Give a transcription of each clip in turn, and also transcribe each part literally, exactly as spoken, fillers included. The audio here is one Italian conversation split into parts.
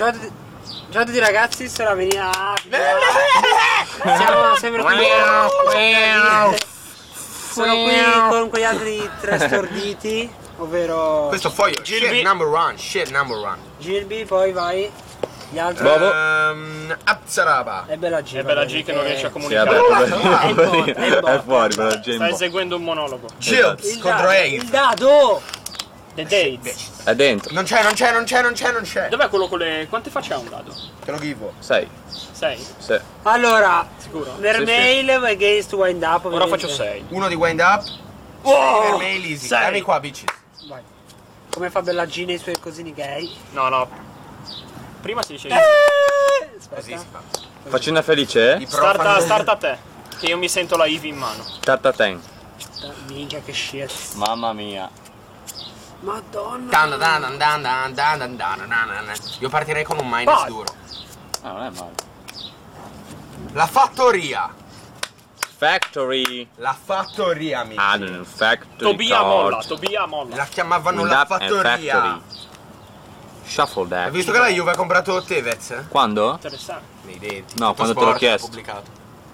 Ciao a tutti, ciao a tutti ragazzi, sono Venia. Siamo sempre qui. Sono qui con quegli altri tre storditi, ovvero questo foglio, shit number one, shit number one. Gilby, poi vai. Gli altri. Um, Apsaraba. È bella G. È bella G che non riesce a comunicare. È fuori, bella G. Stai eseguendo un monologo. Jilbs contro Ace. Il dado! The Dates. È dentro. Non c'è, non c'è, non c'è, non c'è, non c'è. Dov'è quello con le... Quante facce ha un dado? Te lo give. sei. sei? Sì. Allora, Sicuro? Mermail sì, sì. Against Wind Up. Ora faccio sei. Uno di Wind Up. Oh, Mermail easy. Dammi qua, bitches. Vai. Come fa Bella G nei suoi cosini gay? No, no. Prima si dice easy. Eh, Così si fa. Faccina felice? I Starta, starta a te. Che io mi sento la Eevee in mano. Starta ten. Minchia che shit. Mamma mia. Madonna. Dan dan dan dan dan dan dan dan dan. Io partirei con un minus Vai. duro. Ah, non è male. La fattoria. Factory. La fattoria, amici. Ah, non factory. Tobia card. molla, Tobia molla. La chiamavano Wind la up and fattoria. factory. Shuffle deck. Hai visto che la Juve ha comprato Tevez? Quando? Interessante. Nei denti. No, Tutto quando te l'ho sport, chiesto. pubblicato.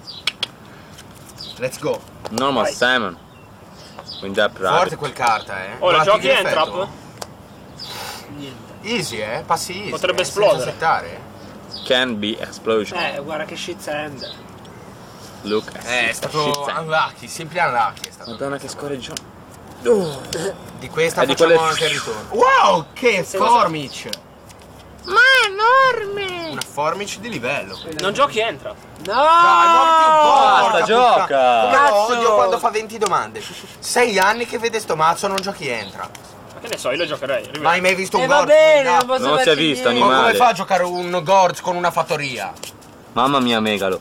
Let's go. Normal Vai. Salmon. Wind up Forte rabbit. quel carta, eh. Oh, la Guarda, giochi ti Entrap? effetto. Niente. Easy, eh. Passi easy. Potrebbe eh, esplodere. senza settare. Can be explosion. Eh, guarda che shit end. Look. Eh, è stato unlucky, simply unlucky è stato. Madonna che scorreggione. Di questa È di facciamo quelle- anche il ritorno. Wow, che formic! Ma enorme! Una formic di livello. Non giochi Entrap. No! Dai, muoviti un po'! Basta, porca gioca! puttana. Come Cazzo! lo odio quando fa venti domande. Sei anni che vede sto mazzo, non giochi entra. Ma che ne so, io lo giocherei. Rivedi. Ma hai mai visto un E va Gord? bene, non Ma posso Non si è farci visto, niente. animale. come fa a giocare un Gord con una fattoria? Mamma mia, megalo.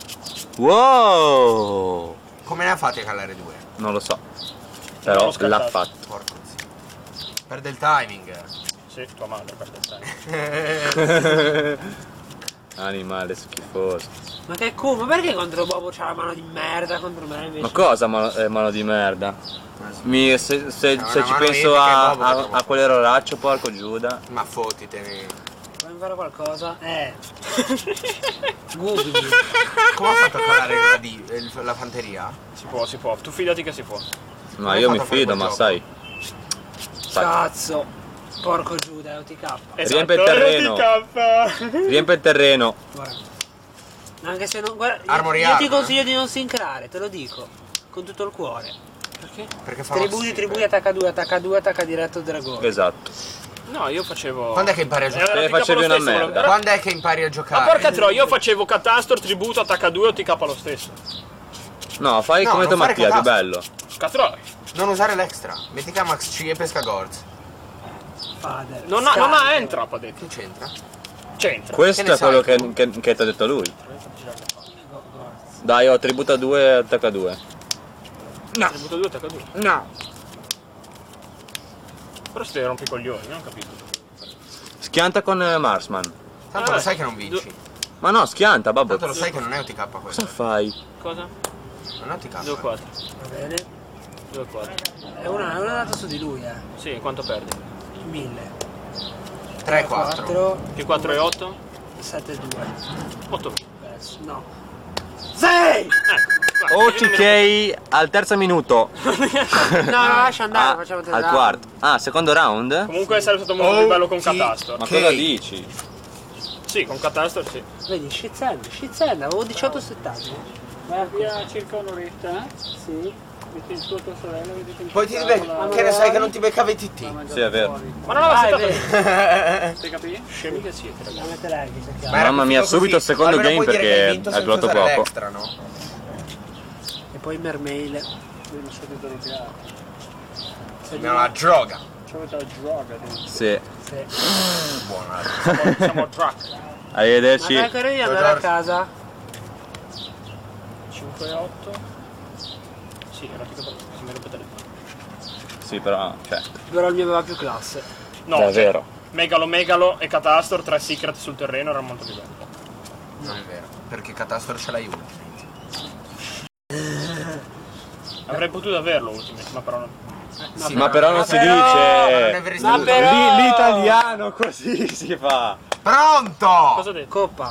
Wow. Come ne ha fatti a calare due? Non lo so. Non Però l'ho scattato. l'ha fatto. Porco zio. Perde il timing. Sì, tua madre per te. Animale schifoso. Ma che culo, ma perché contro Bobo c'ha la mano di merda contro me invece? Ma cosa mano, eh, mano di merda? Mi, se se, C'ha se una ci mano penso epica a, e Bobo a, che a quell'eroraccio, porco Giuda. Ma fottitene. Vuoi fare qualcosa? Eh. Googli. Come ha fatto a calare la, di, il- la fanteria? Si può, si può. Tu fidati che si può. Ma Come io hai mi fatto a fare fido, quel ma gioco? sai. Sai. Cazzo. Porco Giuda, O T K. Riempie il terreno. Riempie il terreno. Guarda. Anche se non. Guarda, io, Armory io ti arma. consiglio di non sincrare, te lo dico. Con tutto il cuore. Perché? Perché fa Tributi, tributi, attacca due, attacca due, attacca diretto dragone. Esatto. No, io facevo... Quando è che impari a giocare? Era Te T K facevi lo una stesso, merda. volevo- Quando è che impari a giocare? Ma porca troia, io facevo Catastor, Tributo, attacca due o T K lo stesso. No, fai No, come non tua fare Mattia, più catastro. bello. Catroi. Non usare l'extra. Metti che ha Max C e pesca Gorz. Fader. Non ha, non ha Scarico. Entrap, ha detto. Che c'entra? C'entra. Questo Che ne è quello sai che, tu? che, che ti ha detto lui. Dai, ho tributa due e attacca due. No. Tributo due, attacca due. No. Però stai rompi i coglioni, non ho capito. Schianta con eh, Marsman. Tanto Eh, lo sai che non vinci. Ma no, schianta, babbo. Tanto lo sai che non è O T K questo. Cosa fai? Cosa? Non è O T K. due quattro. Va bene. due quattro. È una, è una data su di lui, eh. Sì, quanto perdi? mille. tre quattro. quattro, Più quattro e otto? sette due. otto. Adesso, no. sei! Ecco. O T K al terzo minuto. No, no, lascia andare, Ah, facciamo tre al round. quarto. Ah, secondo round? Comunque sarebbe stato molto più bello con Oh, sì. Catastor. Ma Che- cosa dici? Sì, con Catastor sì. Vedi, shitsend, shitsend, avevo diciotto settaggi. Vai Via circa un'oretta, Sì. metti il tuo tua sorella, vedete in Poi ti tavola, be- che ne sai che non ti beccava i T T? mangiare Sì, è vero. fuori. Ma non aveva Vai, settato. vedi. Ti capisci? Scemi che siete, La ragazzi. mette lei che si chiama. Ma era Mamma più mia, figo subito così. il secondo Almeno game puoi dire che hai perché vinto è senza durato usare poco. l'extra, no? E poi mermail. Devi subito ritirare. Sembra una droga. Ci avete la droga dentro. Sì. Sì. Buona. Siamo, siamo truck. Ma Arrivederci. dai, che io di andare a casa. cinque e otto. Sì, era più che per mi rompete le palle. Sì, però, cioè, Però il mio aveva più classe. No, davvero. cioè, Megalo, Megalo e Catastor, tre secret sul terreno, era molto più bello. Non è vero. Perché Catastor ce l'hai uno. Avrei potuto averlo Ultimate, ma però non. Eh, Sì, ma però non ma si però- dice. non avresti Ma dovuto- però- Lì- l'italiano così si fa. Pronto! Cosa ho detto? Coppa.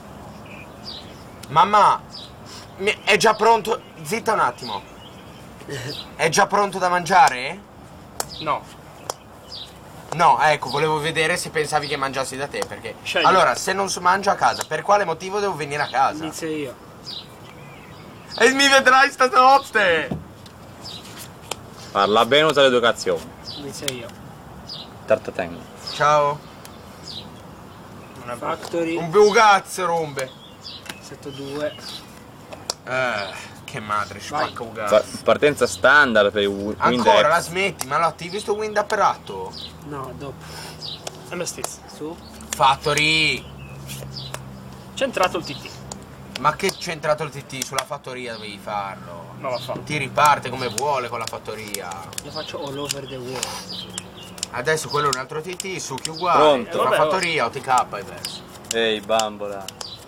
Mamma, mi- è già pronto? Zitta un attimo. È già pronto da mangiare? No. No, ecco, volevo vedere se pensavi che mangiassi da te, perché... Scegli. Allora, se non so- mangio a casa, per quale motivo devo venire a casa? Inizio io. E mi vedrai stanotte! Parla bene, usa l'educazione. Inizio io. Tartatengo. Ciao. Non è Factory. Un bugazzo rombe. sette due. Eh, che madre, spacca un Pa- gas. partenza standard per i Wi- Ancora, la Windex. smetti, ma lo attivi sto wind up ratto? No, dopo. È me stesso. Su. Factory! C'è entrato il T T. Ma che c'è entrato il T T? Sulla fattoria dovevi farlo. No, va fatto. Ti riparte come vuole con la fattoria. Io faccio all over the world. Adesso quello è un altro T T, su chi uguale. Pronto. Una Eh, vabbè, fattoria, O T K hai perso. Ehi, bambola.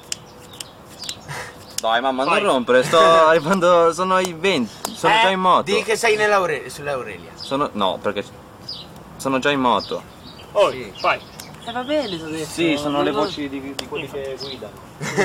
Dai, mamma, Vai. non rompere, sto arrivando. Sono i venti. Sono Eh, già in moto. Di che sei nell'Aure- sull'Aurelia. Sono. No, perché. Sono già in moto. Oh, Sì. vai. Eh va bene, ti ho detto. Sì, sono le Non- voci di, di quelli che guidano.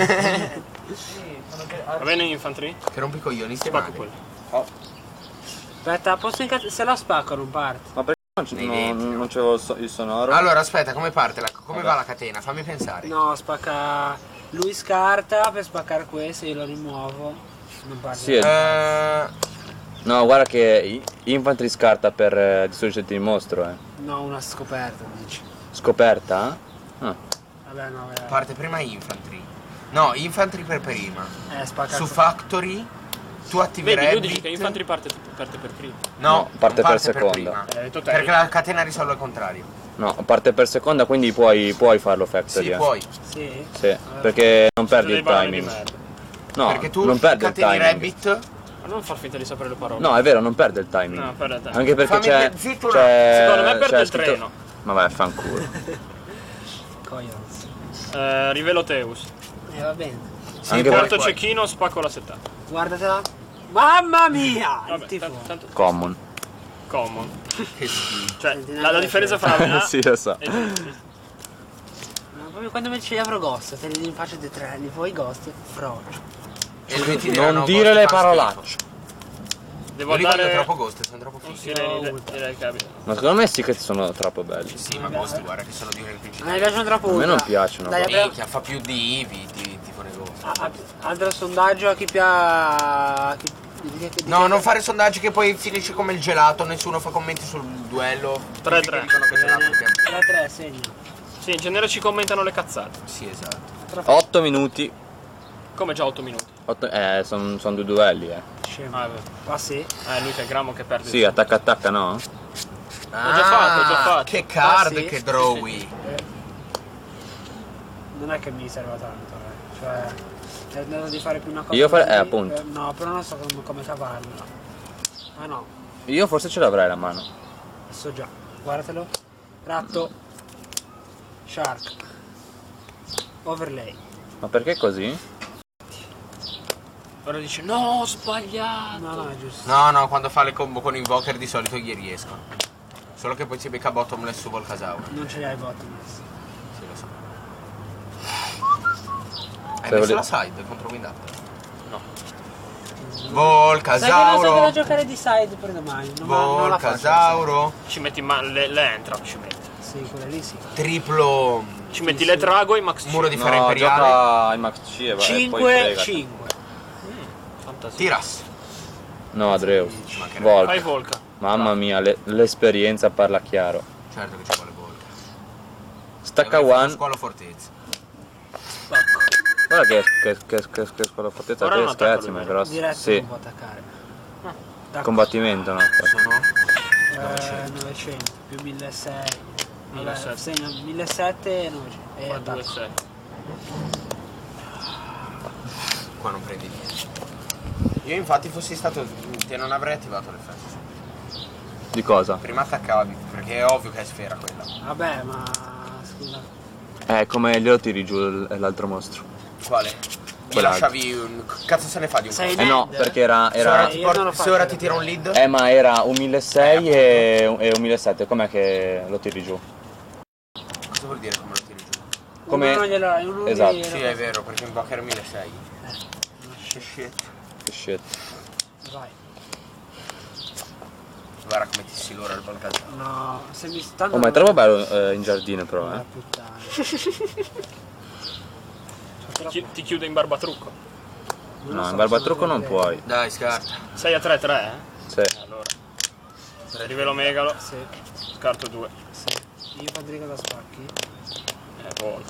Va bene infantry? Che rompi i coglioni, stai Spacco male. quello. Aspetta, posso incat- se la spacco non parte. Ma perché non, c- Nei non, denti. non c'avevo il, so- il sonoro? Allora, aspetta, come parte la, come Vabbè. va la catena? Fammi pensare. No, spacca. Lui scarta per spaccare questo, io lo rimuovo. Non parte. Sì, è- Eh, No, guarda che i- Infantry scarta per eh, distruggerti il mostro, eh. No, una scoperta, dici. Scoperta? Ah. Vabbè, no, vabbè. parte prima infantry. No, infantry per prima. Eh, spacca. Su factory tu attivi Vedi, lui Rabbit. dice che infantry parte, parte per primo. No, No, parte non per seconda. prima. Eh, hai detto te. Perché la catena risolve il contrario. No, parte per seconda, quindi puoi, puoi farlo factory. Sì, eh. puoi. Sì? Sì, perché non perdi Devi il parlare di timing. merda. No, Perché tu non perde il cateni timing. Rabbit. Ma non far finta di sapere le parole. No, è vero, non perde il timing. No, perde il timing. Anche perché Fammi c'è. dire, zitto un c'è Secondo me perde c'è il scritto- treno. Ma vai, fanculo. Coglions. Eh, rivelo Teus. Eh, va bene. Sì, Anche poi- Quarto poi- cecchino, spacco la settata. Guardatela. Mamma mia! Il Vabbè, tifo. tanto, tanto Common. common. Che schifo. Cioè, Senti, la, la neanche differenza la fra A Sì, lo so. e G. Ma proprio quando invece gli avrò ghost, te li in faccia di tre anni, poi ghost, frocio. E lui ti Non diranno, dire "Ghost le fa parolacce." schifo. Devo Io li voglio andare... troppo ghost, sono troppo Un fighi. Sirene, direi che abita. Ma secondo me sì che sono troppo belli. Sì, ma ghost guarda che sono di un A me principale. piacciono troppo A me ultra. non piacciono, Dai, proprio. apriamo- Minchia, fa più di Eevee, ti, ti pone ghost. a- a- altro sondaggio a chi piace. Chi... di- di- di- No, non fare sondaggi che poi finisce come il gelato, nessuno fa commenti sul duello. tre Tutti tre. che dicono che ce l'ha Bene. perché- tre tre segno. Sì, in genere ci commentano le cazzate. Sì, esatto. otto minuti. Come già otto minuti. Otto- eh, sono due duelli, eh. Scemo. Ah, è vero. Ma sì. Eh, lui che è Gramo che perde. Sì, attacca attacca, no? Ho già fatto, ho già fatto. Che card, Ah, sì? che drawy. Eh, non è che mi serva tanto, eh. Cioè. Tentando di fare più una cosa. Io fare- così, eh, appunto. eh, no, però non so come, come cavarla. Ma no, Io forse ce l'avrei la mano. so già. Guardatelo. Ratto. Shark. Overlay. Ma perché così? Ora dice no, ho sbagliato. No, no, è giusto. No, no, quando fa le combo con Invoker di solito gli riescono. Solo che poi si becca bottomless su Volcasaur. Non ce li hai bottomless. Sì, lo so. Hai Se messo vole- la side contro Wind Up? No. Sai che non so Volcasauro. cosa giocare di side per domani. Non, ma- non la faccio. Volcasauro. Ci metti ma le, le entra, ci metti. Sì, quella lì sì. Triplo Ci metti le Drago e Max muro di C. ferro No, imperiale. gioca ai Max C e va- e poi cinque fregati. cinque. Fantasia. Tiras. No, Adreus. Ci mancherebbe. Fai Volca. Volca. Mamma mia, le- l'esperienza parla chiaro. Certo che ci vuole Volca. Stacca Dovrei fare one. Scuola fortezza. Guarda che, che, che, che, che scuola fortezza, Ora te non attacca scherzi, lui, ma è vero? grosso. Diretto Sì, non può attaccare. Attacco. combattimento, no? Sono Eh, novecento più milleseicento. millesettecento. Segna millesettecento e novecento. E Qua due attacco. sei. qua non prendi niente. Io infatti fossi stato te non avrei attivato l'effetto. Di cosa? Prima attaccavi, perché è ovvio che è sfera quella. Vabbè, ma scusa. Eh, come glielo tiri giù l- l'altro mostro. Quale? Gli Quell'altro. lasciavi un. Cazzo se ne fa di un Sei coso? Eh no, Ned? perché era... Se ora era... ti, io porti- non l'ho se fatto ora ti vedere. tira un lead? Eh, ma era un milleseicento e, e un millesettecento. Com'è che lo tiri giù? Cosa vuol dire come lo tiri giù? Come- Uno non glielo hai, uno Esatto. glielo- Sì, è vero, perché in Bacher milleseicento. Eh, Shit. Che shit. vai. Guarda come ti si lora il balcazzo. No, se mi stanno... Oh, ma è troppo bello eh, in giardino però, La eh. puttana. Ti, ti chiude in barbatrucco. Non lo No, so, in barbatrucco sono non delle- puoi. Dai, scarta. sei a tre tre, eh? Sì. Allora. Rivelo megalo, Sì, scarto due. sì. Io Federico da spacchi. Eh, Volk.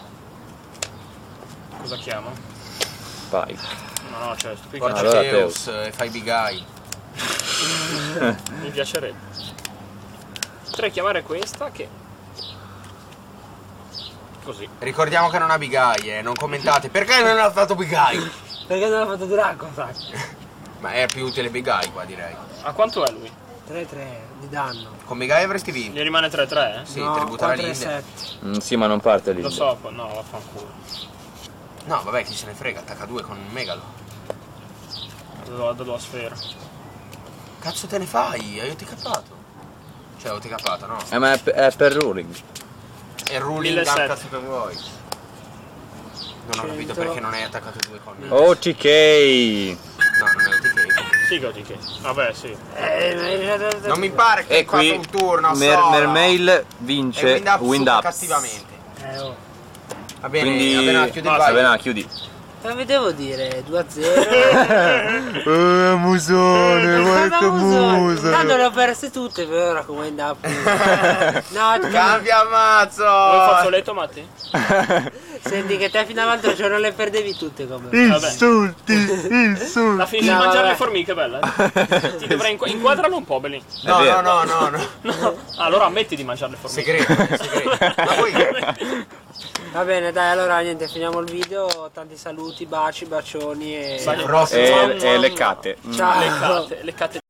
Cosa chiamo? Vai. No, no, cioè, sto qui Porta che Allora, Zeus e fai big eye. mi piacerebbe. Potrei chiamare questa che... Così. Ricordiamo che non ha big eye, eh. Non commentate. Perché non ha fatto big eye? Perché non ha fatto Draco, sai? Ma è più utile big eye qua, direi. A quanto è lui? tre tre di danno. Con big eye avresti vinto. Gli rimane tre tre, eh? Sì, no, tributare quattro e l'Inde. sette. Mm, sì, ma non parte lì. Lo so, poi- no, vaffanculo. No, vabbè, chi se ne frega, attacca due con un megalo. Do, do la sfera. Cazzo te ne fai? Hai O T K-pato. Cioè, ho O T K-pato, no? Eh, ma è, pe- è per ruling. E ruling millesettecento. al cazzo che vuoi. Non ho capito cento. perché non hai attaccato due con... O T K! No, non è O T K. Sì che ho di che. Vabbè, sì. Eh, Non mi pare che E hai fatto qui un turno Mer- solo. Mermail E vince wind up Wind super Up. cattivamente. Eh, oh. Va bene, Quindi... va bene, chiudi il basta, vai. Va bene, chiudi. Cosa vi devo dire? due a zero. Eh, musone, Guarda Tanto le ho perse tutte per ora come wind up. No, ti- Cambia ammazzo! Vuoi il fazzoletto, Matti? senti che te fino all'altro giorno le perdevi tutte come. Vabbè. Insulti, insulti. La finisci No, di mangiare vabbè. le formiche, bella. eh? Ti dovrei inqu- inquadrarlo un po', Belin. No, È no, vero. no, no, no. No. Allora ammetti di mangiare le formiche. Segreto, segreto. Ma poi... Va bene, dai, allora niente, finiamo il video. Tanti saluti, baci, bacioni e. Sai- Rossi. E, e leccate. Mm. Ciao. Leccate, leccate